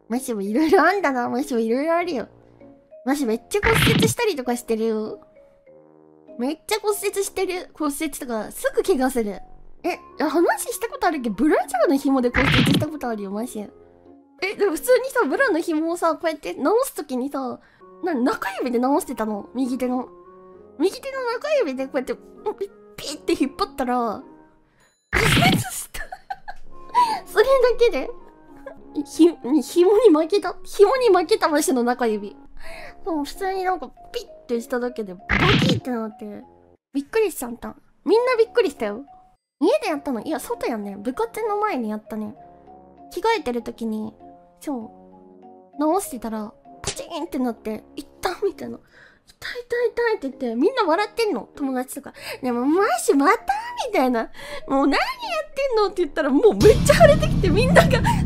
マジもいろいろあんだな。マジもいろいろあるよ。マジめっちゃ骨折したりとかしてるよ。めっちゃ骨折してる。骨折とか、すぐ怪我する。話したことあるけど、ブラジャーの紐で骨折したことあるよ、マジ。でも普通にさ、ブラの紐をさ、こうやって直すときにさ、中指で直してたの。右手の。右手の中指でこうやって、ピッて引っ張ったら、骨折した。それだけで。紐に負けた。紐に負けたマシの中指。もう普通になんかピッてしただけでバキってなって、びっくりしちゃった。みんなびっくりしたよ。家でやったの？いや、外やんね。部活の前にやったね。着替えてる時に、直してたら、パチーンってなって、いったみたいな。痛い痛い痛いって言って、みんな笑ってんの。友達とか。でも、マジまたみたいな。もう何やってんのって言ったら、もうめっちゃ腫れてきて、みんなが、医者に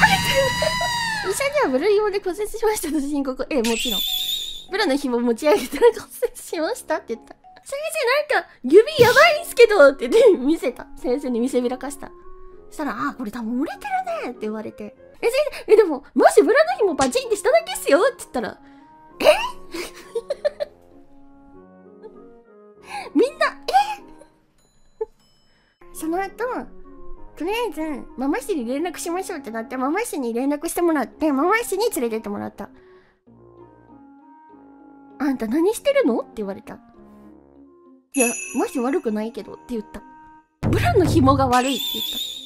はブルー紐で骨折しましたと申告。もちろん。ブラの紐持ち上げたら骨折しましたって言った。先生なんか、指やばいんすけどって言って見せた。先生に見せびらかした。そしたら、これ多分折れてるねって言われて。先生、でも、もしブラの紐バチンってしただけっすよって言ったら、みんな、その後、とりあえず、ママ室に連絡しましょうってなって、ママ室に連絡してもらって、ママ室に連れてってもらった。あんた何してるのって言われた。いや、マジ悪くないけどって言った。ブラの紐が悪いって言った。